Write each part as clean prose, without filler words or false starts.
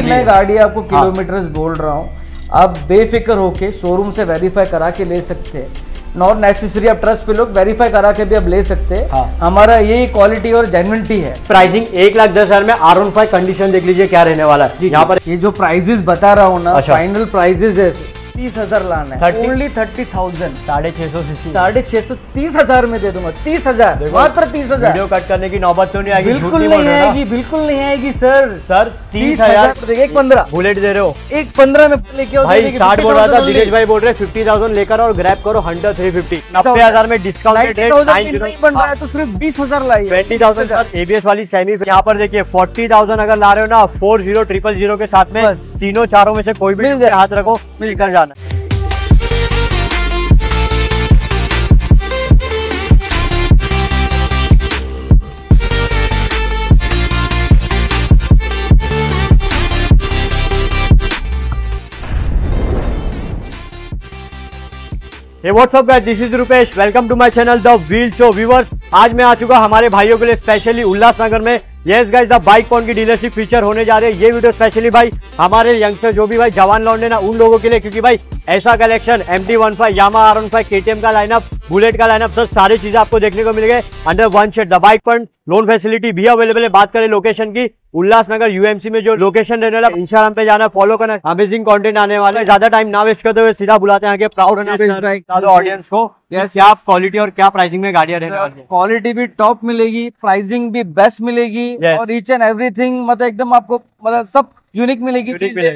मैं गाड़ी आपको किलोमीटर्स बोल रहा हूँ, आप बेफिक्र होके शोरूम से वेरीफाई करा के ले सकते हैं। नॉट नेसेसरी आप ट्रस्ट पे लोग वेरीफाई करा के भी आप ले सकते हैं। हाँ। हमारा यही क्वालिटी और जेन्युइनिटी है। प्राइसिंग 1,10,000 में R15 कंडीशन देख लीजिए क्या रहने वाला है। यहाँ पर ये जो प्राइजेस बता रहा हूँ ना, फाइनल प्राइजेस है 30,000 लाना है, ओनली 30,000, 650 30,000 में दे दूंगा। 30,000 मात्र 30,000। वीडियो कट करने की नौबत तो नहीं आएगी? बिल्कुल नहीं आएगी, बिल्कुल नहीं आएगी सर। 30,000 एक 15 बुलेट दे रहे हो, एक 15 में लेके आओ भाई। 60 बोल रहा था, दिनेश भाई बोल रहे 50,000 लेकर और ग्रैब करो हंटर 350। 90,000 में डिस्काउंट नहीं बन रहा है तो सिर्फ 20,000 लाइए। 20,000 ABS वाली सेमी। यहाँ पर देखिए 40,000 अगर ला रहे हो ना, 40,000 के साथ में तीनों चारों में से कोई भी हाथ रखो, मिलकर जाना। Hey, what's up guys? This is Rupesh. Welcome to my channel the wheel show. Viewers, आज मैं आ चुका हमारे भाइयों के लिए स्पेशली उल्लासनगर में। Yes guys, the bike point की डीलरशिप फीचर होने जा रहे हैं। ये वीडियो स्पेशली भाई हमारे यंगस्टर जो भी भाई जवान लौंडे ना, उन लोगों के लिए, क्योंकि भाई ऐसा collection MT-15, Yamaha R15, KTM का लाइनअप, बुलेट का लाइनअप, सब सारी चीजें आपको देखने को मिलेंगे under one shade. The bike point loan facility भी अवेलेबल है। बात करें लोकेशन की, उल्लासनगर UMC में जो लोकेशन रहने वाला, इंस्टाग्राम पे जाना, फॉलो करना, अमेजिंग कंटेंट आने वाले। ज्यादा टाइम ना वेस्ट करते हुए सीधा बुलाते हैं आगे प्राउड ऑडियंस को। क्या क्वालिटी और क्या प्राइसिंग में गाड़ियां रहने वाली है? क्वालिटी भी टॉप मिलेगी, प्राइसिंग भी बेस्ट मिलेगी, और ईच एंड एवरीथिंग मतलब एकदम आपको मतलब सब यूनिक मिलेगी।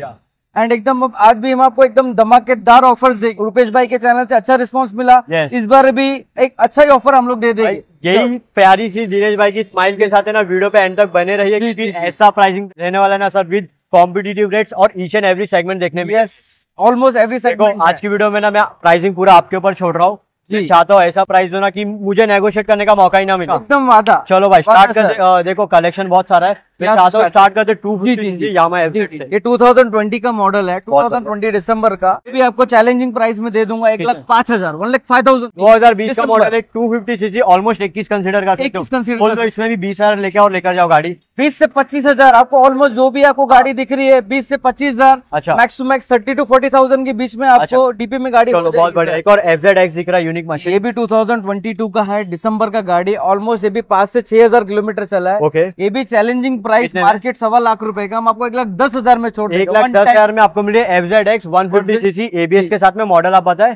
एंड एकदम आज भी हम आपको एकदम धमाकेदार ऑफर्स देंगे। रुपेश भाई के चैनल से अच्छा रिस्पांस मिला, इस बार भी एक अच्छा ही ऑफर हम लोग दे देंगे। यही प्यारी सी दिनेश भाई की स्माइल के साथ है ना, वीडियो पे एंड तक बने रहिए, क्योंकि ऐसा प्राइसिंग रहने वाला है ना सर, विद कॉम्पिटिटिव रेट्स और ईच एंड एवरी सेगमेंट देखने में। Almost every segment. आज की वीडियो में ना मैं प्राइसिंग पूरा आपके ऊपर छोड़ रहा हूँ। चाहता हूँ ऐसा प्राइस दो ना कि मुझे नेगोशिएट करने का मौका ही ना मिले। एकदम वादा। चलो भाई स्टार्ट करते। देखो कलेक्शन बहुत सारा है, मैं चाहता हूँ स्टार्ट करते 250 यामाहा FZ से। ये 2020 का मॉडल है, 2020 दिसंबर का। भी आपको चैलेंजिंग प्राइस में दे दूंगा 1,05,000, 1,05,000। 2020 का मॉडल है, 250cc, ऑलमोस्ट 21 कंसिडर कर सकते हो। तो इसमें भी 20,000 लेके और लेकर जाओ गाड़ी। 20 से 25,000 आपको ऑलमोस्ट जो भी आपको गाड़ी दिख रही है 20 से 25,000। अच्छा, मैक्स टू मैक्स 30 to 40,000 के बीच में आपको डीपी में गाड़ी। बहुत बढ़िया। एक और FZX दिख रहा है, यूनिक मशीन। ये भी 2022 का है, दिसंबर का गाड़ी। ऑलमोस्ट ये भी 5 से 6,000 किलोमीटर चला है। ये भी चैलेंजिंग प्राइस, मार्केट 1.25 लाख रुपए का। हम आपको 1,10,000 में छोड़ देंगे। 1,10,000 में आपको मिले FZX 150cc ABS के साथ में। मॉडल आप बताए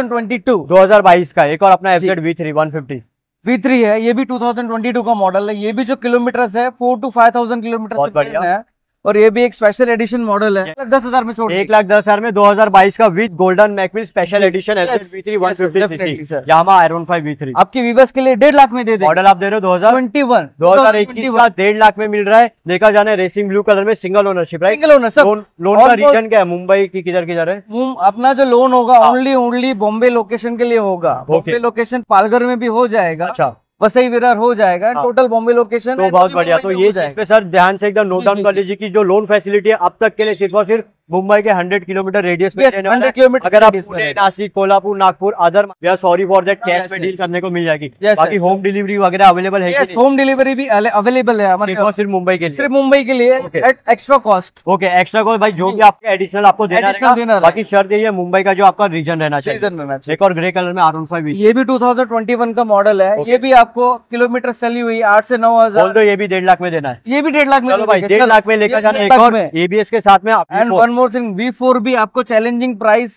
2022 का। एक और अपना FZ V3 150 V3 है, ये भी 2022 का मॉडल है। ये भी जो किलोमीटर है 4 to 5,000 किलोमीटर है, और ये भी एक स्पेशल एडिशन मॉडल है। 1,10,000 में छोड़ 1,10,000 में 2022 का with golden mag wheel special edition V3 150cc Yamaha आयरन 5 V3 आपके व्यूअर्स के लिए 1.5 लाख में दे दे। मॉडल आप दे रहे हो 2021 2021 का 1.5 लाख में मिल रहा है। लेकर जाना है रेसिंग ब्लू कलर में, single ownership, right? Single owner. Loan का रीजन क्या है? मुंबई की किधर है? अपना जो लोन होगा ओनली बॉम्बे लोकेशन के लिए होगा। बॉम्बे लोकेशन पालघर में भी हो जाएगा। अच्छा, वसई विरार हो जाएगा। टोटल बॉम्बे लोकेशन तो बहुत बढ़िया। तो ये चीज पे सर ध्यान से एकदम नोट डाउन कर लीजिए कि जो लोन फैसिलिटी है अब तक के लिए सिर्फ और सिर्फ मुंबई के 100 किलोमीटर रेडियस में। 100 किलोमीटर अगर आप Pune, Nashik, Kolhapur, Nagpur, other, we are sorry for that, cash में डील करने को मिल जाएगी। बाकी होम डिलीवरी वगैरह अवेलेबल है। होम डिलीवरी भी अवेलेबल है हमारे, सिर्फ मुंबई के लिए, सिर्फ मुंबई के लिए at extra cost. Okay, extra cost भाई, जो भी आपके एडिशनल आपको देना। बाकी शर्त ये है मुंबई का जो आपका रीजन रहना चाहिए। एक और ग्रे कलर में R15 ये भी 2021 का मॉडल है। ये भी आपको किलोमीटर चली हुई 8 से 9,000। तो ये भी 1.5 लाख में देना है। ये भी 1.5 लाख में। चलो भाई 1.5 लाख में लेकर जाना। एक और ABS के साथ में। And one more thing, V4 भी आपको चैलेंजिंग प्राइस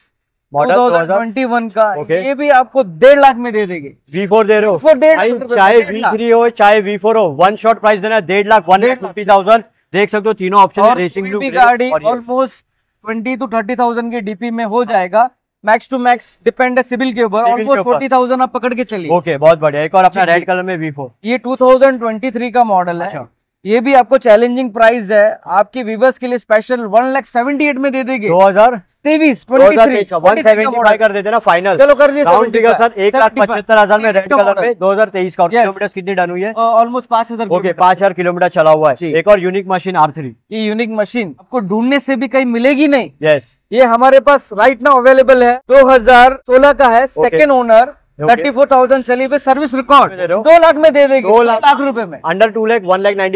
2021 का। ये भी आपको 1.5 लाख में दे देंगे। V4 दे रहे हो, चाहे V3 हो चाहे V4 हो, वन शॉट प्राइस देना है 1.5 लाख, 1,50,000। देख सकते हो तीनों ऑप्शन, रेसिंग ब्लू गाड़ी ऑलमोस्ट 20 to 30,000 के डीपी में हो जाएगा। मैक्स टू मैक्स डिपेंड है सिविल के ऊपर, ऑलमोस्ट 40,000 आप पकड़ के चलिए। ओके, बहुत बढ़िया। एक और अपना रेड कलर में V4, ये 2023 का मॉडल है। ये भी आपको चैलेंजिंग प्राइस है, आपके व्यूअर्स के लिए स्पेशल 1,78,000 में दे देंगे। 2023 175 कर देते ना फाइनल। चलो कर दिए सर, 1,75,000 में रेड कलर में 2023 का। किलोमीटर कितनी डन हुई है? ऑलमोस्ट 5,000। ओके, 5,000 किलोमीटर चला हुआ है। एक और यूनिक मशीन R3। ये यूनिक मशीन आपको ढूंढने से भी कहीं मिलेगी नहीं। यस, ये हमारे पास राइट नाउ अवेलेबल है। 2016 का है, सेकेंड ओनर, 34,000 चली हुई, सर्विस रिकॉर्ड 2 लाख में दे देंगे। 2 लाख रुपए में। अंडर 2 लाख, 1,95,000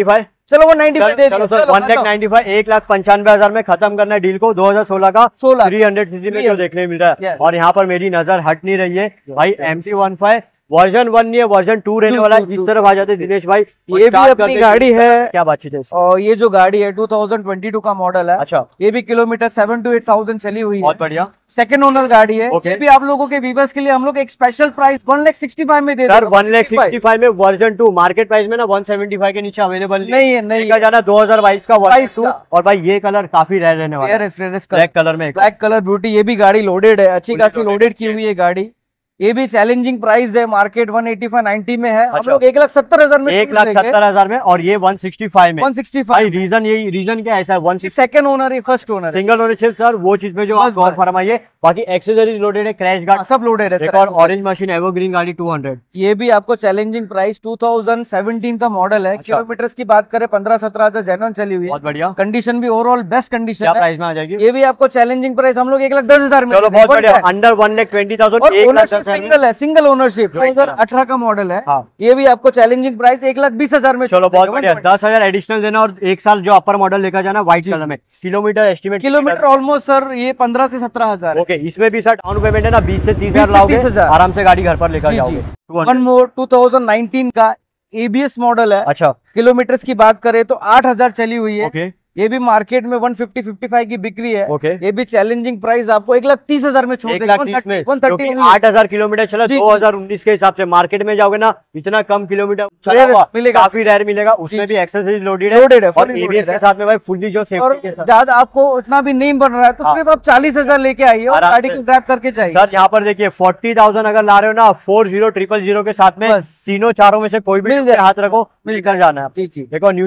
चलो 195 दे चलो सर 1,95,000 1,95,000 में खत्म करना है डील को। 2016 का 300 सीसी में जो देखने मिल रहा है। और यहाँ पर मेरी नजर हट नहीं रही है भाई, MT-15 वर्जन 1 नहीं है, वर्जन 2 रहने वाला है। इस तरफ आ जाते दिनेश भाई, ये भी अपनी गाड़ी है। क्या बातचीत है? और ये जो गाड़ी है 2022 का मॉडल है। अच्छा, ये भी किलोमीटर 7 to 8,000 चली हुई है। बहुत बढ़िया, सेकंड ओनर गाड़ी है। ये भी आप लोगों के व्यूअर्स के लिए हम लोग एक स्पेशल प्राइस 1,65,000 में दे सर 1,65,000 में वर्जन 2। मार्केट प्राइस में ना 175 के नीचे अवेलेबल नहीं है। नहीं का जाना 2022 का वर्जन 2। और भाई ये कलर काफी रेयर रहने वाला है, ब्लैक कलर में, ब्लैक कलर ब्यूटी। ये भी गाड़ी लोडेड है, अच्छी खासी लोडेड की हुई है गाड़ी। ये भी चैलेंजिंग प्राइस है, मार्केट 185-90 में है। हम लोग 1,70,000 में, 1,70,000 में। और ये 165 में। 165 रीजन यही, रीजन क्या ऐसा है? सेकंड ओनर है, first owner, single ownership sir, वो चीज में जो आप गौर फरमाइए। बाकी एक्सेसरीज लोडेड है, क्रैश गार्ड सब लोडेड है। एक और ऑरेंज मशीन एवरग्रीन गाड़ी 200। ये भी आपको चैलेंजिंग प्राइस 2017 का मॉडल है। किलोमीटर की बात करें 15-17,000 जेन्युइन चली हुई है। बहुत बढ़िया, कंडीशन भी ओवरऑल बेस्ट कंडीशन है। प्राइस में आ जाएगी? ये भी आपको चैलेंजिंग प्राइस हम लोग 1,10,000 में। चलो बहुत बढ़िया, अंडर 1,20,000। सिंगल है, सिंगल ओनरशिप, 2018 का मॉडल है। ये भी आपको चैलेंजिंग प्राइस 1,20,000 में। चलो बहुत बढ़िया, 10,000 एडिशनल देना और 1 साल जो अपर मॉडल लेकर जाना व्हाइट कलर में। Kilometre estimate, kilometre almost sir ये 15 से 17,000। ओके, इसमें भी सर डाउन पेमेंट है ना 20 से 30,000 लाओगे, आराम से गाड़ी घर पर लेकर जाओगे। 2019 का ABS मॉडल है। अच्छा, किलोमीटर की बात करें तो 8,000 चली हुई है। ओके, ये भी मार्केट में 150-55 की बिक्री है। ओके, ये भी चैलेंजिंग प्राइस आपको 1,30,000 में छोड़ देगा। 1,30,000 8,000 किलोमीटर चला। 2019 के हिसाब से मार्केट में जाओगे ना, इतना कम किलोमीटर मिलेगा, काफी रेयर मिलेगा। उसमें भी एक्सेसरीज लोडेड है और ABS के साथ में भाई फुल्ली जो सेफ्टी के साथ। ज्यादा आपको इतना भी नहीं बन रहा है तो सिर्फ आप 40,000 लेके आइए और गाड़ी को ग्रैब करके जाइए। सर यहाँ पर देखिए 40,000 अगर ला रहे हो ना, 40,000 के साथ में तीनों चारों में से कोई भी हाथ रखो, मिलकर जाना है। देखो न्यू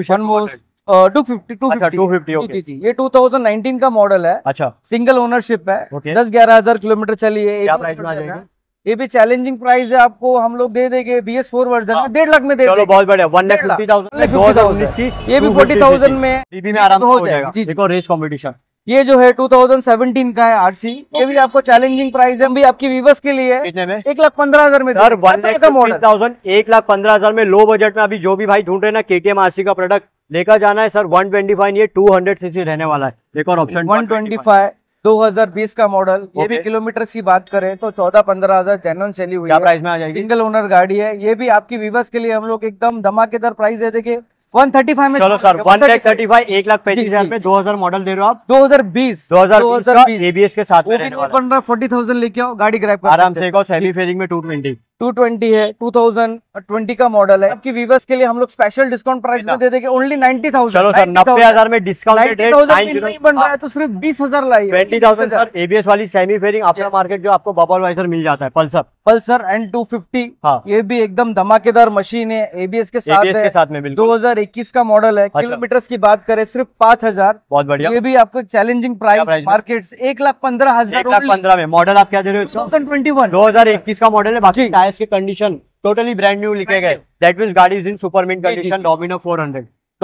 250 जी। ये 2019 का मॉडल है। अच्छा, सिंगल ओनरशिप है। 10-11,000 किलोमीटर चली है। क्या प्राइस में आ जाएगा? ये भी चैलेंजिंग प्राइस है, आपको हम लोग दे देंगे BS4 वर्जन है, 1.5 लाख में दे। चलो बहुत बढ़िया, 1,50,000 2019 की। ये भी 40,000 में DB में आराम हो जाएगा। देखो रेस कॉम्पिटिशन, ये जो है 2017 का है RC। ये भी आपको चैलेंजिंग प्राइस है, भी आपकी व्यूअर्स के लिए। कितने में? 1,15,000 में। सर 1,15,000 में लो बजट में अभी जो भी भाई ढूंढ रहे ना KTM RC का प्रोडक्ट लेकर जाना है सर, 125 ये 200 सीसी रहने वाला है। एक और ऑप्शन 125 2020 का मॉडल। ये भी किलोमीटर की बात करें तो 14-15,000 जेन्युइन चली हुई है। क्या प्राइस में आ जाएगी? सिंगल ओनर गाड़ी है। ये भी आपकी व्यूअर्स के लिए हम लोग एकदम धमाकेदार प्राइस दे देंगे 135 में। चलो सर 1,35,000 1,35,000 पे 2000 मॉडल दे रहे हो आप। 2020 ABS के साथ में 40,000 लेके आओ, गाड़ी ग्रैब आराम से। सेमी फेयरिंग में 220 है, 2020 का मॉडल है। आपकी व्यूअर्स के लिए हम लोग स्पेशल डिस्काउंट प्राइस में दे देंगे ओनली 90,000। चलो सर 90,000 में डिस्काउंट नहीं बन रहा है तो सिर्फ 20,000 लाइए। 20,000 सर ABS वाली सेमी फेयरिंग आफ्टर मार्केट जो आपको बबल वाइजर मिल जाता है। पल्सर N250 ये भी एकदम धमाकेदार मशीन है, ABS के साथ में। 2021 का मॉडल है। किलोमीटर की बात करें सिर्फ 5,000। बहुत बढ़िया। ये भी आपको चैलेंजिंग प्राइस मार्केट 1,15,000 1,15,000 में। मॉडल आप क्या दे रहे हो? 2021 का मॉडल है। बाकी टायर्स की कंडीशन टोटली ब्रांड न्यू लिखे गए। दैट मींस गाड़ी is in super mint condition. Dominar 400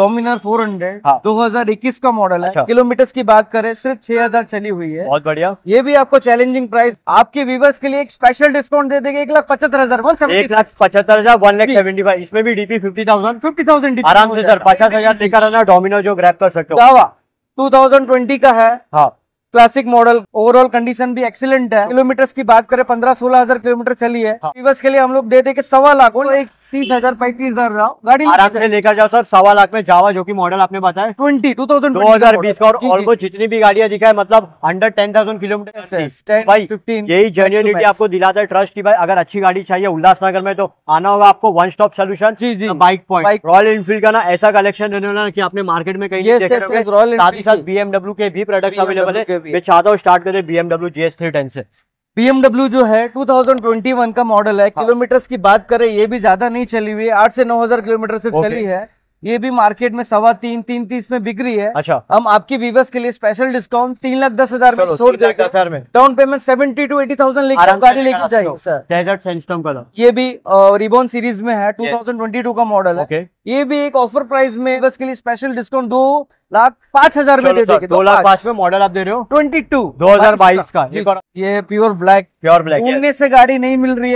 2021 का मॉडल है। किलोमीटर की बात करें सिर्फ 6,000 चली हुई है। बहुत बढ़िया। ये भी आपको चैलेंजिंग प्राइस, आपके व्यूअर्स के लिए एक स्पेशल डिस्काउंट दे देंगे 1,75,000। 1,75,000 1,75,000 इसमें भी DP 50,000 आराम से सर 50,000 लेकर आना। डोमिनो जो ग्रैब कर सकते हो। 2020 का है। क्लासिक मॉडल, ओवरऑल कंडीशन भी एक्सीलेंट है। किलोमीटर की बात करें 15-16,000 किलोमीटर चली है। व्यूअर्स के लिए हम लोग दे देंगे 1.25 लाख, 30,000 35,000 गाड़ी आराम से लेकर जाओ सर। 1.25 लाख में जावा जो कि मॉडल आपने बताया 2020 का। और ऑलमोस्ट जितनी भी गाड़ियां दिखाए मतलब अंडर 10,000 किलोमीटर भाई 15 यही जेन्युइनिटी आपको दिलाता है, ट्रस्ट की भाई अगर अच्छी गाड़ी चाहिए उल्लासनगर में तो आना होगा आपको। One stop solution bike point. Royal Enfield का ना ऐसा कलेक्शन रहने वाला कि आपने मार्केट में कहीं साथ ही साथ BMW के भी प्रोडक्ट अवेलेबल है। मैं चाहता हूँ स्टार्ट करें BMW GS 310 से। BMW जो है 2021 का मॉडल है। किलोमीटर्स की बात करें ये भी ज्यादा नहीं चली हुई है, 8 से 9,000 किलोमीटर सिर्फ चली है। ये भी मार्केट में 3.25-3.30 में बिक रही है। अच्छा, हम आपकी व्यूअर्स के लिए स्पेशल डिस्काउंट 3,10,000 में छोड़ देंगे। डाउन पेमेंट 70,000 to 80,000 लेकर गाड़ी लेके जाइए सर। डेजर्ट सैंडस्टॉर्म का ये भी रिबॉन सीरीज में है। 2022 का मॉडल है। ये भी एक ऑफर प्राइस में व्यूअर्स के लिए स्पेशल डिस्काउंट 2,05,000 में दे देंगे। 2,05,000 में मॉडल आप दे रहे हो 22 2022 का। ये प्योर ब्लैक 19 से गाड़ी नहीं मिल रही है।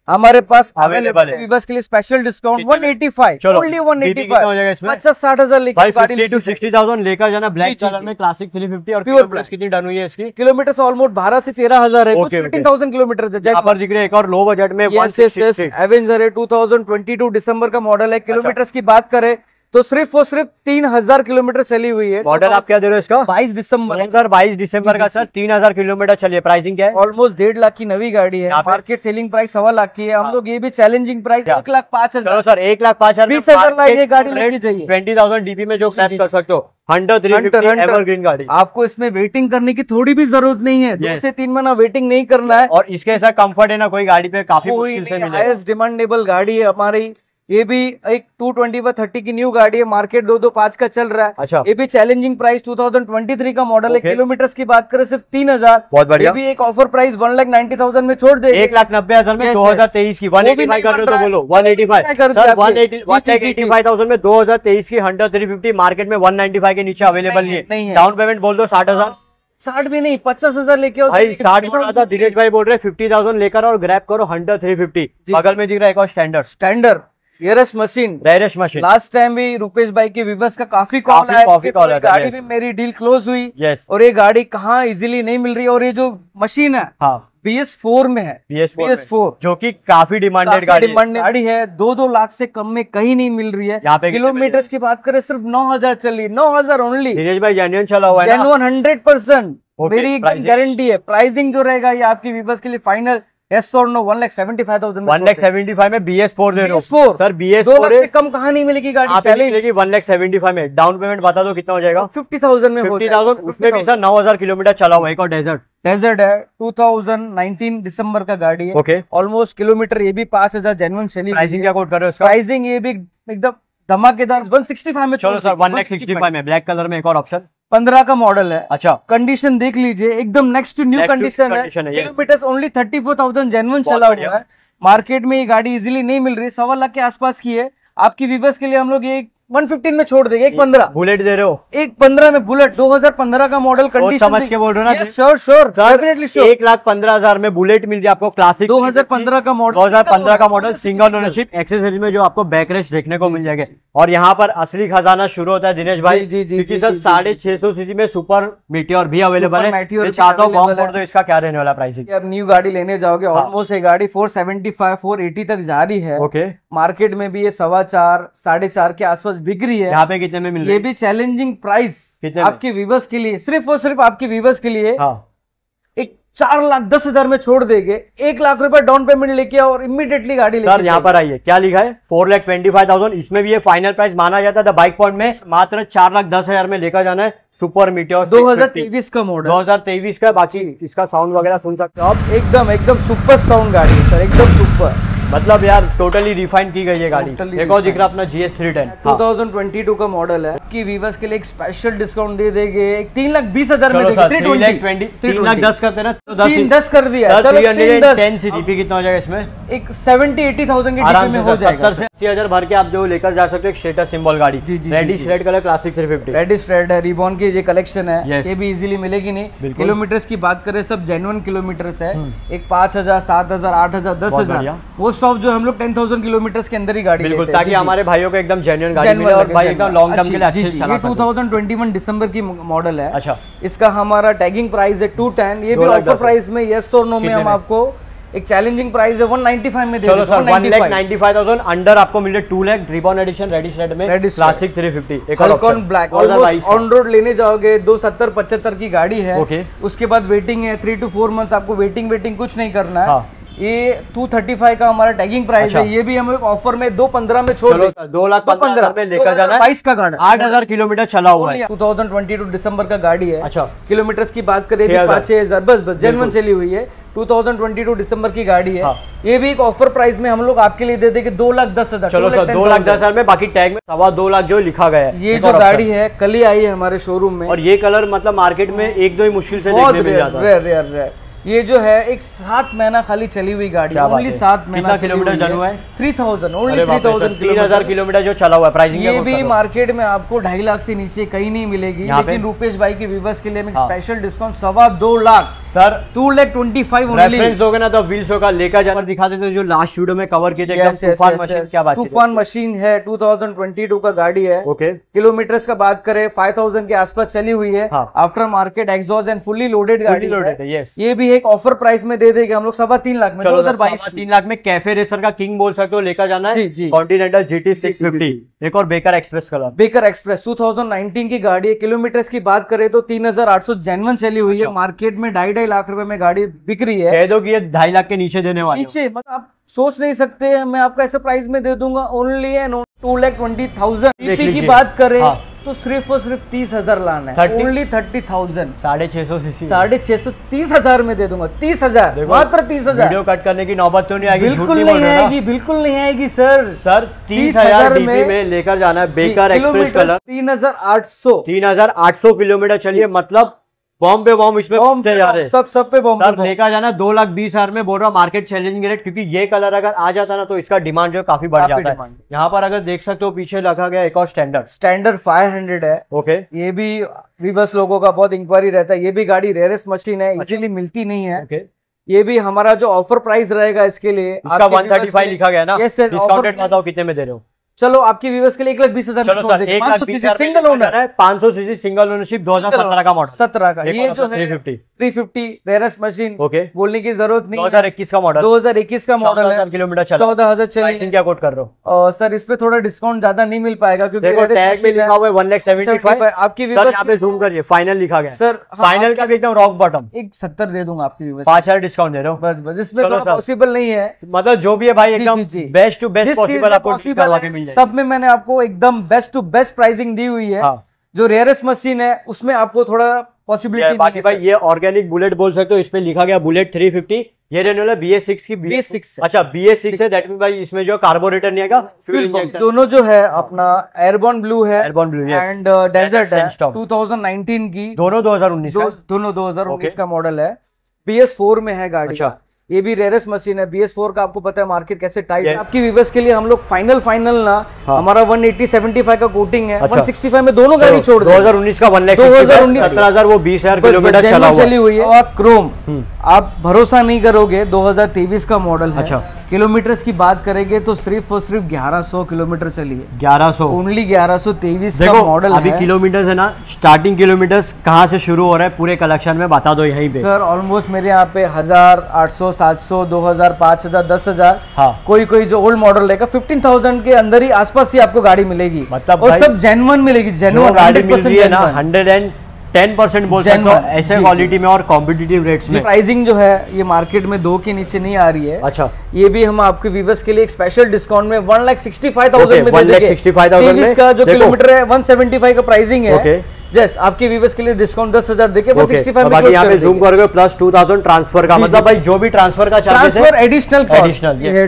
हमारे पास अवेलेबल है। वीवर्स के लिए स्पेशल डिस्काउंट 185, चलो ओनली 185 हो जाएगा इसमें। 50-60 लेकर भाई गाड़ी 50 to 60,000 लेकर जाना ब्लैक जी, कलर जी। में क्लासिक 350 और Pure प्लस कितनी डन हुई है इसकी? किलोमीटर से ऑलमोस्ट 12 से 13,000 है, Okay, 15,000 किलोमीटर है। यहाँ पर दिख रहे हैं एक और लो बजट में यस यस यस, एवेंजर है 2022 दिसंबर का मॉडल है। किलोमीटर्स की बात करें तो सिर्फ और सिर्फ 3,000 किलोमीटर चली हुई है। मॉडल आप क्या दे रहे हो इसका? 22 दिसंबर 2022 दिसंबर का सर, 3,000 किलोमीटर चलिए। प्राइसिंग क्या है? ऑलमोस्ट 1.5 लाख की नवी गाड़ी है। मार्केट सेलिंग प्राइस 1.25 लाख की है। हम लोग ये भी चैलेंजिंग प्राइस 1,05,000। चलो सर 1,05,000 20,000 ये गाड़ी लेनी चाहिए। 20,000 डीपी में जो क्रैश कर सकते हो। हंटर 350 एवरग्रीन गाड़ी। आपको इसमें वेटिंग करने की थोड़ी भी जरूरत नहीं है। 2 से 3 महीना वेटिंग नहीं करना है। और इसके ऐसा कंफर्ट है ना कोई गाड़ी पे काफी मुश्किल से मिलेगा। हाईएस्ट डिमांडेबल गाड़ी है हमारी। ये भी एक 220/30 की न्यू गाड़ी है। मार्केट 225 का चल रहा है। अच्छा। ये भी चैलेंजिंग प्राइस 2023 का मॉडल है। किलोमीटर्स की बात करें सिर्फ 3,000। बहुत बढ़िया। ये भी एक ऑफर प्राइस 1,90,000 में छोड़ देंगे। 1,90,000 में 2023 की 185 कर रहे हो तो बोलो 185 185,000 में 2023 की हंटर 350 मार्केट में 195 के नीचे अवेलेबल नहीं है। डाउन पेमेंट बोल दो 60,000। 60 भी नहीं 50,000 लेके आओ भाई 60 बोला था, दिनेश भाई बोल रहे 50,000 लेकर और ग्रैब करो हंटर 350। बगल में दिख रहा है एक और स्टैंडर्ड एयरस मशीन। रेरिश मशीन। लास्ट टाइम भी रुपेश भाई के विवर्स का काफी कॉल आया। गाड़ी में मेरी डील क्लोज हुई। यस। और ये गाड़ी कहाँ इजीली नहीं मिल रही है। और ये जो मशीन है BS4 में है। BS4 जो कि काफी डिमांडेड गाड़ी है। 2 लाख से कम में कहीं नहीं मिल रही है। यहाँ पे किलोमीटर्स की बात करें सिर्फ 9,000 चली। 9,000 ओनली। दिनेश भाई जेन्युइन चला हुआ है ना? 100% मेरी एकदम गारंटी है। प्राइसिंग जो रहेगा ये आपकी विवर्स के लिए फाइनल यस और नो 1,75,000 में 1,75,000 में BS4 दे रहे हो सर। BS4 2 लाख से कम कहाँ नहीं मिलेगी गाड़ी। चलेगी 1,75,000 में। डाउन पेमेंट बता दो कितना हो जाएगा? 50,000 में 50,000। उसमें भी सर 9,000 किलोमीटर चला हुआ है। एक और डेजर्ट है 2019 दिसंबर का गाड़ी है। ओके। ऑलमोस्ट किलोमीटर ये भी 5,000 जेन्युइन चली। प्राइसिंग क्या कोट कर रहे हो इसका? प्राइसिंग ये भी एकदम धमाकेदार 165 में। चलो सर 1,65,000 में ब्लैक कलर में एक और ऑप्शन 15 का मॉडल है। अच्छा। कंडीशन देख लीजिए एकदम नेक्स्ट टू न्यू कंडीशन है। किलोमीटर ओनली 34,000 जेन्युइन चला हुआ है। मार्केट में ये गाड़ी इजीली नहीं मिल रही। 1.25 लाख के आसपास की है। आपकी विवर्स के लिए हम लोग ये 115 में छोड़ देंगे। 115 बुलेट दे रहे हो? 115 में बुलेट 2015 का मॉडल। कंडीशन समझ के बोल रहे हो ना? Sure definitely sure. 1,15,000 में बुलेट मिल जाए आपको। क्लासिक 2015 का मॉडल। 2015 का मॉडल सिंगल ओनरशिप एक्सेसरीज में जो आपको बैक रेस्ट देखने को मिल जाएगा। और यहाँ पर असली खजाना शुरू होता है दिनेश भाई। जी सर 650 सीसी में सुपर मीटियोर भी अवेलेबल है। चाहता हूँ इसका क्या रहने वाला प्राइसिंग? अब न्यू गाड़ी लेने जाओगे ऑलमोस्ट ये गाड़ी 475 480 तक जा रही है। ओके। मार्केट में भी ये 4.25 4.5 के आसपास बिक रही है। यहाँ पे कितने में मिल रही है? ये भी चैलेंजिंग प्राइस आपके व्यूवर्स के लिए, सिर्फ और सिर्फ आपके व्यूवर्स के लिए एक 4,10,000 में छोड़ देंगे। 1 लाख रुपए डाउन पेमेंट लेके आओ और इमीडिएटली गाड़ी लेके। सर यहाँ पर आइए, क्या लिखा है? 4,25,000। इसमें भी ये फाइनल प्राइस माना जाता था बाइक पॉइंट में। मात्र 4,10,000 में लेकर जाना है सुपर मीटियोर 2023 का मॉडल। 2023 का। बाकी इसका साउंड वगैरह सुन सकते हो आप। एकदम सुपर साउंड गाड़ी है सर, एकदम सुपर। मतलब यार टोटली रिफाइंड की गई है गाड़ी। एक और दिख रहा अपना GS 310 2022 का मॉडल है। कि वीवर्स के लिए एक स्पेशल डिस्काउंट दे देंगे। 3,20,000 में देंगे। 3,10,000 करते ना? 3,10 कर दिया। चलो 310 सीसीपी कितना हो जाएगा इसमें? एक 70-80,000 की डीपी में हो जाएगा। 70 से 80,000 भर के आप जो लेकर जा सकते हो। एक स्टेटस सिंबल गाड़ी reddish red colour classic 350। Reddish red है। रिबॉन की ये कलेक्शन है। ये भी इजीली मिलेगी नहीं। किलोमीटर्स की बात करें सब जेन्युइन किलोमीटर्स है। एक 5,000 7,000 8,000 10,000 वो सब जो हम लोग 10,000 किलोमीटर के अंदर ही गाड़ी बिल्कुल, ताकि हमारे भाइयों को एकदम जेन्युइन गाड़ी मिले और भाई एकदम लॉन्ग टर्म के लिए अच्छे से चला सके। 2021 दिसंबर की मॉडल है। अच्छा। इसका हमारा टैगिंग प्राइस है 210। ये भी ऑफर प्राइस में यस और नो में हम आपको एक चैलेंजिंग प्राइस है 195 में दे रहे हैं। चलो सर 1,95,000 अंडर आपको मिले 2 lakh reborn edition reddish red में क्लासिक 350। एक हल्कॉन ब्लैक ऑन रोड लेने जाओगे 270-75 की गाड़ी है। उसके बाद वेटिंग है 3 to 4 मंथ्स। आपको वेटिंग कुछ नहीं करना है। ये 235 का हमारा टैगिंग प्राइस है। ये भी हम एक ऑफर में 215 में छोड़ देंगे। 2,15,000 में लेकर जाना है। 22 का गाड़ी 8,000 किलोमीटर चला हुआ है। 2022 दिसंबर का गाड़ी है। अच्छा। किलोमीटर की बात करें 5,000 बस जेन्युइन चली हुई है। 2022 दिसंबर की गाड़ी है। ये भी एक ऑफर प्राइस में हम लोग आपके लिए दे देंगे 2,10,000। चलो सर 2,10,000 में। बाकी टैग में 2.25 लाख जो लिखा गया है। ये जो गाड़ी है कल ही आई है हमारे शोरूम में। और ये कलर मतलब मार्केट में 1-2 ही मुश्किल से देखने मिल जाता है। रेयर। ये जो है एक 7 महीना खाली चली हुई गाड़ी है। ओनली 7 महीना किलोमीटर चला हुआ है। 3,000 ओनली 3,000 किलोमीटर जो चला हुआ है। प्राइसिंग ये भी मार्केट में आपको 2.5 लाख से नीचे कहीं नहीं मिलेगी। लेकिन रुपेश भाई के व्यूवर्स के लिए special discount 2.25 lakh sir 2,25,000 only. Reference दोगे ना तो व्हील शो का लेकर जाकर दिखा देते जो लास्ट वीडियो में कवर किए थे तूफान मशीन। क्या बात है, तूफान मशीन है, 2022 का गाड़ी है। ओके, किलोमीटर्स का बात करें 5,000 के आसपास चली हुई है। After market exhaust and fully loaded गाड़ी है। ये भी एक ऑफर प्राइस में दे देंगे हम लोग 3.25 लाख में, 2022 3 लाख में। कैफे रेसर का किंग बोल सकते हो, लेकर जाना है कॉन्टिनेंटल GT 650। एक और Baker Express colour, Baker Express 2019 की गाड़ी है। किलोमीटर्स की बात करें तो 3,800 जेन्युइन चली हुई है। मार्केट में 2.5 लाख रुपए में गाड़ी बिक रही है। कह दो कि ये 2.5 लाख के नीचे देने वाले, नीचे मतलब आप सोच नहीं सकते, मैं आपको ऐसे प्राइस में दे दूंगा ओनली एंड 2,20,000। ईपी की बात करें तो सिर्फ और सिर्फ 30,000 लाना है, ओनली 30,000। 650 सीसी, 650, 30,000 में दे दूंगा। 30,000, मात्र 30,000। वीडियो कट करने की नौबत तो नहीं आएगी? बिल्कुल नहीं आएगी, बिल्कुल नहीं आएगी सर। 30,000 में लेकर जाना है बेकर एक्सप्रेस कलर। 3,800 किलोमीटर चलिए, मतलब बॉम्ब पे बॉम्ब इसमें जा रहे हैं, सब पे बॉम्ब। लेकर जाना 2,20,000 में। बोल रहा मार्केट चैलेंजिंग रेट, क्योंकि ये कलर अगर आ जाता ना तो इसका डिमांड जो काफी बढ़ जाता है। यहाँ पर अगर देख सकते हो पीछे रखा गया एक और स्टैंडर्ड 500 है। ओके, ये भी वीवर्स लोगों का बहुत इंक्वायरी रहता है। ये भी गाड़ी रेयरेस्ट मशीन है, इजीली मिलती नहीं है। ये भी हमारा जो ऑफर प्राइस रहेगा इसके लिए, इसका 135 लिखा गया ना। डिस्काउंटेड बताओ कितने में दे रहे हो? चलो आपके व्यूअर्स के लिए 1,20,000 सिंगल ओनर है। 500 सीसी सिंगल ओनरशिप, 2017 का मॉडल, 17 का। ये जो है 350 रेयरेस्ट मशीन, ओके, बोलने की जरूरत नहीं। 2021 का मॉडल, 2021 का मॉडल है। किलोमीटर चला, 14,000 चली। क्या कोट कर रहे हो? सर इस पे थोड़ा डिस्काउंट ज्यादा नहीं मिल पाएगा क्योंकि टैग में लिखा हुआ है 1,75,000। आपकी व्यूअर्स यहाँ पे जूम करिए, फाइनल लिखा गया सर। फाइनल का भी एकदम रॉक बॉटम। 70 दे दूंगा आपकी व्यूअर्स, 5,000 डिस्काउंट दे रहे हो। बस इसमें थोड़ा पॉसिबल नहीं है, मतलब जो भी है भाई एकदम बेस्ट टू बेस्ट पॉसिबल आपको करवा के मिल जाएगा। तब में मैंने आपको एकदम बेस्ट टू बेस्ट प्राइसिंग दी हुई है। जो रेयरेस्ट मशीन है उसमें आपको थोड़ा पॉसिबिलिटी। बाकी भाई ये ऑर्गेनिक बुलेट बोल सकते हो, इस पे लिखा गया बुलेट 350। ये रहने वाला BS6 की, BS6 अच्छा BS6 है। दैट मीन भाई इसमें जो कार्बोरेटर नहीं आएगा, फ्यूल इंजेक्टर। दोनों जो है अपना एयरबॉर्न ब्लू है, एयरबॉर्न ब्लू एंड डेजर्ट है 2019 की। दोनों 2019 का मॉडल है। BS4 में है गाड़ी। अच्छा, ये भी रेयरेस्ट मशीन है। BS4 का आपको पता है मार्केट कैसे टाइट है। आपकी व्यूअर्स के लिए हम लोग फाइनल ना हमारा 180-75 का कोटिंग है। 165 में दोनों गाड़ी छोड़ दे। 2019 का 17,000 वो 20,000 किलोमीटर चली हुई है। और क्रोम आप भरोसा नहीं करोगे, 2023 का मॉडल है। अच्छा, किलोमीटर्स की बात करेंगे तो सिर्फ और सिर्फ 1100 किलोमीटर चली है। 1100 ओनली 1123 का मॉडल अभी किलोमीटर्स है ना, स्टार्टिंग किलोमीटर्स कहाँ से शुरू हो रहा है पूरे कलेक्शन में बता दो यहीं पे। सर ऑलमोस्ट मेरे यहाँ पे 1000, 800, 700, 2000, 5000, 10,000। कोई जो ओल्ड मॉडल रहेगा 15,000 के अंदर ही आसपास ही आपको गाड़ी मिलेगी, मतलब और सब जेन्युइन मिलेगी। जेन्युइन गाड़ी मिल रही है ना, 110% बोल सकते हो ऐसे क्वालिटी में और कॉम्पिटिटिव रेट्स में। प्राइसिंग जो है ये मार्केट में 2 के नीचे नहीं आ रही है। अच्छा, ये भी हम आपके व्यूअर्स के लिए एक स्पेशल डिस्काउंट में 1,65,000 में दे देंगे। 1,65,000 का जो किलोमीटर है 175 का प्राइसिंग है। जस्ट आपके व्यूअर्स के लिए डिस्काउंट 10,000 देके 165 बाकी यहाँ पे जूम करोगे प्लस 2,000 ट्रांसफर का, मतलब भाई जो भी ट्रांसफर का ट्रांसफर एडिशनल ये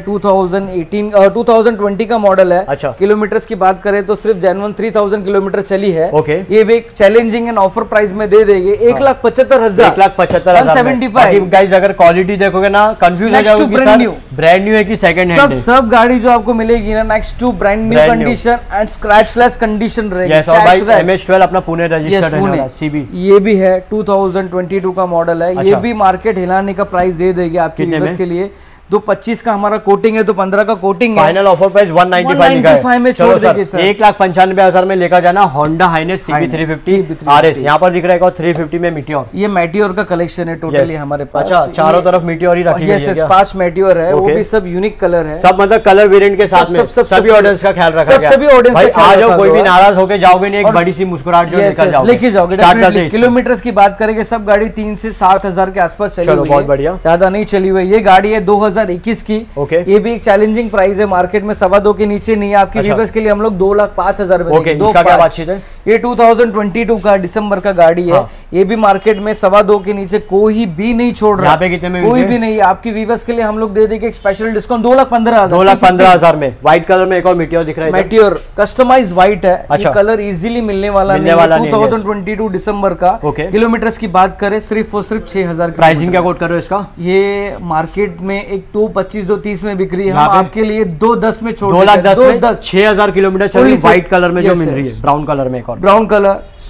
2020 का मॉडल है। अच्छा, किलोमीटर्स की बात करें तो सिर्फ जेन्युइन 3,000 किलोमीटर चली है। ओके, ये भी एक चैलेंजिंग एंड ऑफर प्राइस में दे देंगे 1,75,000। 1,75,000 गाइस। अगर क्वालिटी देखोगे ना कंफ्यूज हो जाओगे, ब्रांड न्यू है कि सेकंड हैंड। सब गाड़ी जो आपको मिलेगी ना next to brand new condition and scratchless condition रहेगी। MH12 अपना पुणे रजिस्टर्ड है, CB। ये भी है 2022 का मॉडल है। ये भी मार्केट हिलाने का प्राइस दे देगी आपके व्यूअर्स के लिए। 225 का हमारा कोटिंग है, 215 का कोटिंग है। फाइनल ऑफर प्राइस 195 में छोड़ देंगे सर। 1,95,000 में लेकर जाना होंडा हाइनेस CB350 RS। यहाँ पर दिख रहा है 350 में मीटियोर। ये मेटियोर का कलेक्शन है टोटली हमारे पास। अच्छा, चारों तरफ मीटियोर ही रखी है। 5 मेटियोर है, वो भी सब यूनिक कलर है। सब मतलब कलर वेरिएंट के साथ में सभी ऑडियंस का ख्याल रखा गया। सभी ऑडियंस आ जाओ, कोई भी नाराज होकर जाओगे नहीं, एक बड़ी सी मुस्कुराहट जो निकल जाओगे, लेके जाओगे। किलोमीटर्स की बात करेंगे सब गाड़ी 3 से 7,000 के आसपास चली हुई है। बहुत बढ़िया, ज्यादा नहीं चली हुई। ये गाड़ी है 2021 की। ये भी एक चैलेंजिंग प्राइस है, मार्केट में 2.25 के नीचे नहीं है। आपकी व्यूअर्स के लिए हम लोग 2,05,000 में देंगे। ये 2022 का दिसंबर का गाड़ी है। ये भी मार्केट में 2.25 के नीचे कोई भी नहीं छोड़ रहा है, कोई भी नहीं। आपकी व्यूअर्स के लिए हम लोग दे देंगे एक स्पेशल डिस्काउंट 2,15,000। 2,15,000 में व्हाइट कलर में एक और मेटियोर दिख रहा है। मेटियोर कस्टमाइज व्हाइट है। ये कलर इजीली मिलने वाला नहीं है। 2022 दिसंबर का। किलोमीटर्स की बात करें सिर्फ और सिर्फ 6,000। प्राइसिंग क्या कोट कर रहे हो इसका? ये मार्केट में एक 225 230 में बिक रही है, हम आपके लिए 2,10 में छोड़ 2,10,000 6,000 किलोमीटर चली। व्हाइट कलर में जो मिल रही है, ब्राउन कलर में एक और ब्राउन कलर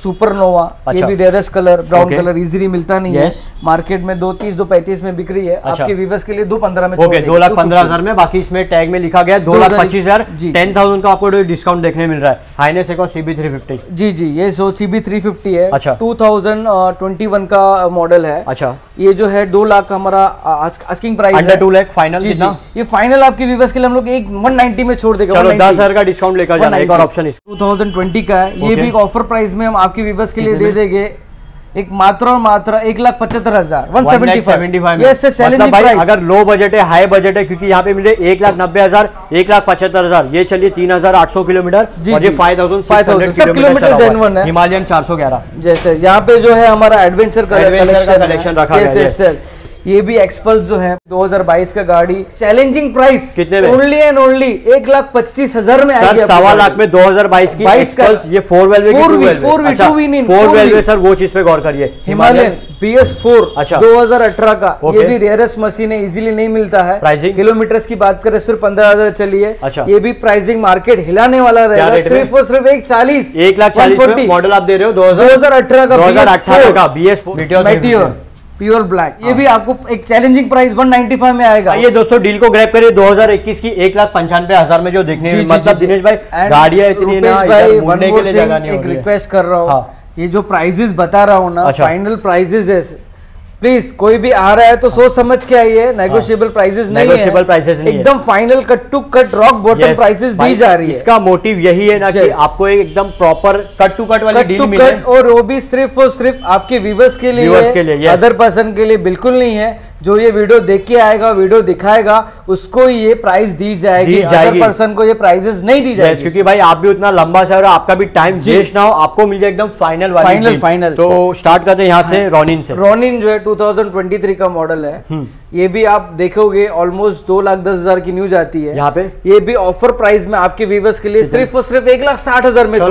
सुपरनोवा, ये भी rarest colour, brown colour easily मिलता नहीं है मार्केट में। 230 235 में बिक रही है, आपके व्यूअर्स के लिए 215 में। 2,15,000 में, बाकी इसमें टैग में लिखा गया 2,25,000, 10,000 का आपको डिस्काउंट देखने मिल रहा है। हाइनेस एक और CB350। जी जी, ये CB350 है। अच्छा, 2021 का मॉडल है। अच्छा, ये जो है 2 लाख हमारा आस्किंग प्राइस है। अंडर 2 लाख फाइनल कितना? ये फाइनल आपके व्यूअर्स के लिए हम लोग 190 में छोड़ देगा। चलो 10,000 का डिस्काउंट लेकर जाना। एक और ऑप्शन 2020 का है, ये भी एक ऑफर प्राइस में हम आपके व्यूअर्स के लिए दे देंगे, एक मात्र और मात्र 1,75,000, 175। ये चैलेंजिंग प्राइस। अगर लो बजट है, हाई बजट है, क्योंकि यहाँ पे मिले 1,90,000, 1,75,000, ये चलिए 3,800 किलोमीटर और ये 5,600 किलोमीटर है। हिमालयन 411 जैसे यहाँ पे जो है हमारा एडवेंचर कलेक्शन रखा गया है। ये भी एक्सपल्स जो है 2022 का गाड़ी, चैलेंजिंग प्राइस कितने में? ओनली एंड ओनली 1,25,000 में आएगी। 1.25 लाख में 2022 की एक्सपल्स, ये 4 वेल्वे सर, वो चीज पे गौर करिए। हिमालयन BS4 2018 का, ये भी रेयरेस्ट मशीन है, इजीली नहीं मिलता है। प्राइसिंग किलोमीटर्स की बात करें सिर्फ 15,000 चलिए। अच्छा, ये भी प्राइसिंग मार्केट हिलाने वाला रहेगा, सिर्फ और सिर्फ 1,40,000 मॉडल आप दे रहे हो 2018 का BS4 मेटियोर प्योर ब्लैक। ये भी आपको एक चैलेंजिंग प्राइस 195 में आएगा। ये दोस्तों डील को ग्रैब करिए 2021 की 1,95,000 में जो देखने में, मतलब दिनेश भाई गाड़ियां इतनी ना, घूमने के लिए जगह नहीं। एक रिक्वेस्ट कर रहा हूँ, ये जो प्राइजेस बता रहा हूँ ना, फाइनल प्राइजेस है, प्लीज कोई भी आ रहा है तो सोच समझ के आइए, नेगोशिएबल प्राइसेस नहीं है, एकदम final cut to cut rock bottom prices दी जा रही है। इसका मोटिव यही है ना कि आपको एकदम प्रॉपर कट टू कट वाली डील मिले, और वो भी सिर्फ और सिर्फ आपके व्यूअर्स के लिए, अदर पर्सन के लिए बिल्कुल नहीं है। जो ये वीडियो देख के आएगा, वीडियो दिखाएगा, उसको ये प्राइस दी जाएगी, अदर पर्सन को ये प्राइसेस नहीं दी जाएगी। क्योंकि भाई आप भी उतना लंबा चल रहा, आपका भी टाइम वेस्ट ना हो, आपको मिल जाए एकदम फाइनल। तो स्टार्ट करते हैं यहाँ से रोनिन से। रोनिन जो है 2023 का मॉडल है, ये भी आप देखोगे ऑलमोस्ट 2,10,000 की न्यूज आती है यहाँ पे। ये भी ऑफर प्राइस में आपके व्यूअर्स के लिए सिर्फ और सिर्फ 1,60,000 में,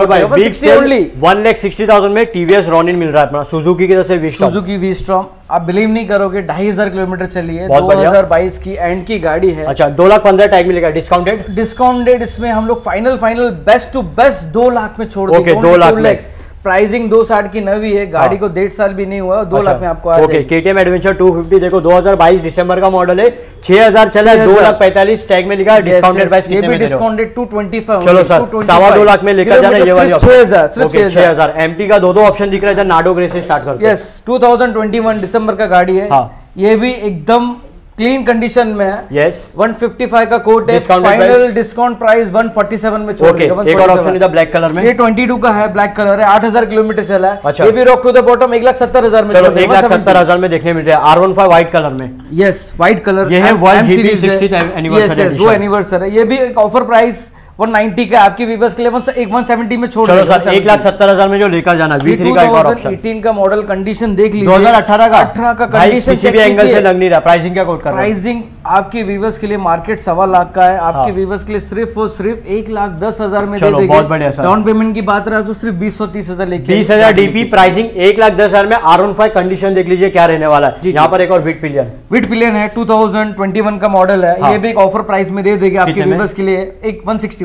1,60,000 में टीवीएस रोनिन मिल रहा है अपना, सुजुकी की तरफ से, सुजुकी वी-स्टॉर्म। आप बिलीव नहीं करोगे 2,500 किलोमीटर चली है, 2022 की एंड की गाड़ी है। अच्छा, 2,15,000 टैग मिलेगा, डिस्काउंटेड इसमें हम लोग final best to best 2 lakh में छोड़ देंगे। 2 लाख प्राइसिंग 2,60 की नवी है, गाड़ी को 1.5 साल भी नहीं हुआ, 2 लाख में आपको आ जाएगी। KTM एडवेंचर 250 देखो 2022 दिसंबर का मॉडल है, 6,000 चला है, 2,45,000 टैग में लिखा है, डिस्काउंटेड प्राइस ये भी डिस्काउंटेड 225। चलो सर, 2.25 लाख में लेकर जाना ये वाली 6,000 एमटी का 2 ऑप्शन दिख रहा है, नाडो ग्रे से स्टार्ट करते हैं। यस, 2021 दिसंबर का गाड़ी है, ये भी एकदम क्लीन कंडीशन में है। यस, 155 का कोट है, फाइनल डिस्काउंट प्राइस 147 में छोड़ देगा। एक और ऑप्शन इधर ब्लैक कलर में, ये 22 का है, ब्लैक कलर है, 8,000 किलोमीटर चला है। अच्छा, ये भी रॉक टू द बॉटम 1,70,000 में, 1,70,000 में देखने मिल रहा है। R15 व्हाइट कलर में, यस व्हाइट कलर, ये है वर्ल्ड GP 60th एनिवर्सरी, वो एनिवर्सरी है। ये भी एक ऑफर प्राइस 190 का आपके व्यूअर्स के लिए 170 में छोड़ चलो सर, 1,70,000 में जो लेकर जाना। V3 का एक और ऑप्शन, 2018 का मॉडल, कंडीशन देख लीजिए, 2018 का कंडीशन किसी भी एंगल से लग नहीं रहा। प्राइसिंग क्या कोट कर रहा है? प्राइसिंग आपके व्यूअर्स के लिए मार्केट 1.25 लाख का है, आपके व्यूअर्स के लिए सिर्फ और सिर्फ 1,10,000 में दे देंगे। बहुत बढ़िया सर। डाउन पेमेंट की बात रहा तो सिर्फ 20-30,000 लेके, 20,000 डीपी, प्राइसिंग 1,10,000 में। R15 कंडीशन देख लीजिए क्या रहने वाला है। यहाँ पर एक और विट पिलियन है, 2021 का मॉडल है, ये भी एक ऑफर प्राइस में दे देंगे आपके व्यूअर्स के लिए, एक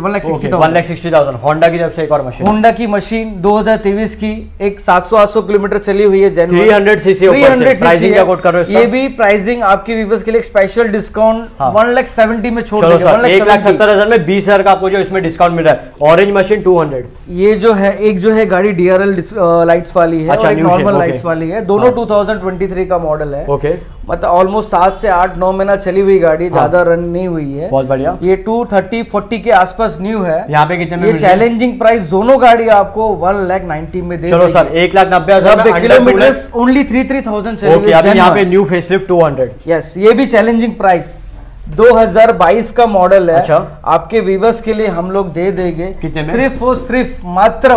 1,60,000 होंडा की तरफ से एक और मशीन, होंडा की मशीन 2023 की, एक 700-800 किलोमीटर चली हुई है, 300 सीसी। प्राइसिंग क्या कोट कर रहे हो? ये भी प्राइसिंग आपके व्यूअर्स के लिए स्पेशल डिस्काउंट 1,70,000 में छोड़ देंगे। 1,70,000 में 20,000 का आपको जो इसमें डिस्काउंट मिल रहा है। ऑरेंज मशीन 200, ये जो है एक जो है गाड़ी DRL लाइट्स वाली है, और एक नॉर्मल लाइट्स वाली है, दोनों 2023 का मॉडल है। ओके, मतलब ऑलमोस्ट 7 से 8-9 महीना चली हुई गाड़ी, ज्यादा रन नहीं हुई है। बहुत बढ़िया। ये 230-40 के आसपास न्यू है। यहाँ पे कितने में? ये चैलेंजिंग प्राइस दोनों गाड़ी आपको 1,90,000 में दे। चलो सर, 1,90,000 किलोमीटर ओनली 3,000 चली। यहाँ पे न्यू फेसलिफ्ट 200। यस, ये भी चैलेंजिंग प्राइस 2022 का मॉडल है। अच्छा, आपके व्यूअर्स के लिए हम लोग दे देंगे कितने में? सिर्फ और सिर्फ मात्र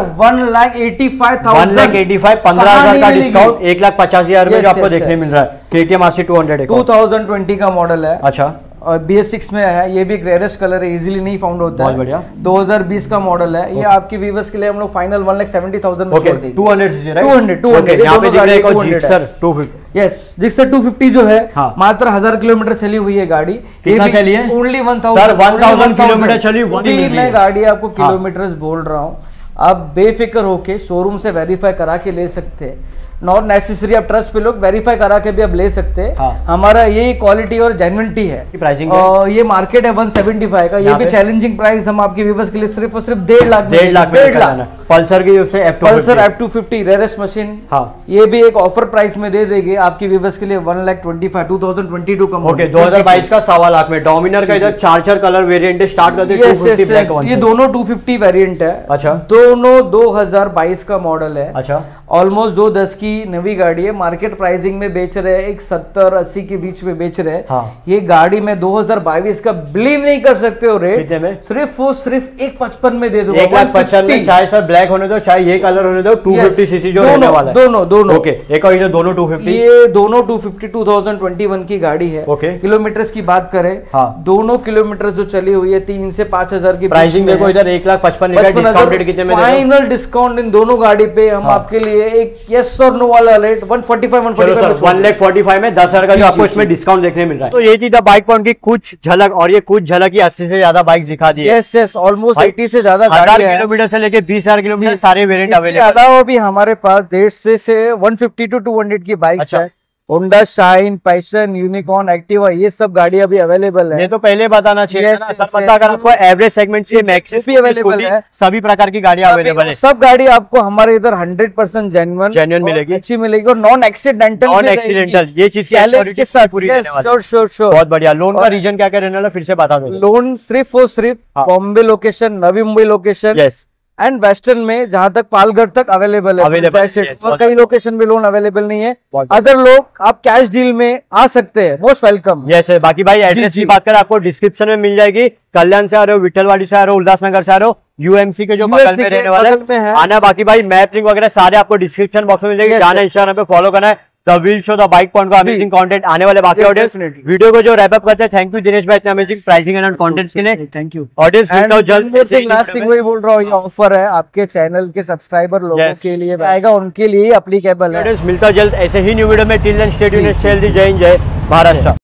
1,85,000, 15,000 का डिस्काउंट, 1,50,000 में जो आपको देखने मिल रहा है। KTM RC 200 2020 का मॉडल है। अच्छा, और BS6 में है, ये भी एक रेयरेस्ट कलर है, इजीली नहीं फाउंड होता है। बढ़िया। 2020 का मॉडल है, ये आपके व्यूअर्स के लिए हम लोग फाइनल 1,70,000 में छोड़ देंगे। 200 सीसी, राइट? 200 यहाँ पे दिख रहा है एक और जिक्सर 250। यस, जिक्सर 250 जो है, मात्र 1,000 किलोमीटर चली हुई है गाड़ी। कितना चली है? ओनली 1,000 सर, 1,000 किलोमीटर चली। मैं गाड़ी आपको किलोमीटर बोल रहा हूँ, आप बेफिक्र होके शोरूम से वेरीफाई करा के ले सकते हैं, नॉट नेसेसरी आप ट्रस्ट पे लोग वेरीफाई करा के भी आप ले सकते हैं। हाँ। हमारा ये क्वालिटी और जेन्युइनिटी है। प्राइसिंग ये मार्केट है 175 का, ये भी चैलेंजिंग प्राइस हम आपके व्यूअर्स के लिए सिर्फ और सिर्फ 1.5 लाख पल्सर की पल्सर F250 रेयरेस्ट मशीन। हाँ। ये भी एक ऑफर प्राइस में दे देंगे आपके व्यूअर्स के लिए 1,25,2022 का मॉडल। 2022 का 1.25 लाख में। डोमिनर का इधर 4 कलर वेरिएंट स्टार्ट करते हैं 250 ब्लैक वन। ये दोनों 250 वेरिएंट है। अच्छा। दोनों 2022 का मॉडल है। अच्छा। ऑलमोस्ट 210 की नवी गाड़ी है। मार्केट प्राइसिंग में बेच रहे हैं एक 70-80 के बीच में बेच रहे हैं। हाँ। ये गाड़ी में 2022 का बिलीव नहीं कर सकते हो रेट। कितने में? सिर्फ 1,55 में दे दूंगा। 1,55 में, चाहे सर ब्लैक होने दो चाहे ये कलर होने दो। 250 सीसी जो रहने वाला है। दोनों ओके। एक और ये दोनों 250। ये दोनों 250 2021 की गाड़ी है। ओके। किलोमीटर्स की बात करें, हाँ। दोनों किलोमीटर जो चली हुई है 3 से 5,000 की प्राइसिंग देखो इधर 1,55,000 कितने में? फाइनल डिस्काउंट इन दोनों गाड़ी पे हम आपके लिए एक यस और नो वाला रेट 145 में 10,000 का जो आपको इसमें डिस्काउंट देखने मिल रहा है। तो ये थी द बाइक पॉइंट की कुछ झलक, और ये कुछ झलक ही 80 से ज्यादा बाइक दिखा दी है। यस ऑलमोस्ट 80 से ज्यादा 1000 किलोमीटर से लेके 20,000 किलोमीटर सारे वेरिएंट अवेलेबल। अलावा भी हमारे पास 150 से 150 to 200 की बाइक्स है। Honda Shine, Passion, Unicorn, Activa, ये सब गाड़ी अभी अवेलेबल है। ये तो पहले बताना चाहिए। अगर आपको एवरेज सेगमेंट से मैक्स भी अवेलेबल है, सभी प्रकार की गाड़ियां अवेलेबल है। सब गाड़ी आपको हमारे इधर 100% जेन्युइन मिलेगी, अच्छी मिलेगी और नॉन एक्सीडेंटल ये चीज चैलेंज के साथ पूरी। श्योर बहुत बढ़िया। लोन का रीजन क्या क्या रहने वाला फिर से बता दो। लोन सिर्फ और सिर्फ Bombay location, Navi Mumbai location and western में जहां तक पालघर तक अवेलेबल है। और कई लोकेशन में लोन अवेलेबल नहीं है। अदर लोग आप कैश डील में आ सकते हैं, मोस्ट वेलकम। यस है। बाकी भाई एड्रेस की बात करें आपको डिस्क्रिप्शन में मिल जाएगी। कल्याण से आ रहे हो, विठलवाड़ी से आ रहे हो, उल्लासनगर से आ रहे हो, यूएमसी के जो बगल में रहने वाले है आना। बाकी भाई मैप लिंक वगैरह सारे आपको डिस्क्रिप्शन बॉक्स में मिल जाएगी। जाना इंस्टाग्राम पे फॉलो करना है the wheel show the bike point का अमेजिंग कंटेंट आने वाले बाकी ऑडियंस। वीडियो को जो रैप अप करते हैं, थैंक यू दिनेश भाई इतने अमेजिंग प्राइसिंग एंड कंटेंट्स के लिए। Thank you audience. Last thing वही बोल रहा हूँ, ये ऑफर है आपके चैनल के सब्सक्राइबर लोगों के लिए आएगा, उनके लिए एप्लीकेबल है। मिलता जल्द ऐसे ही न्यू वीडियो में। टिल देन स्टे ट्यून्ड, जय हिंद, जय महाराष्ट्र।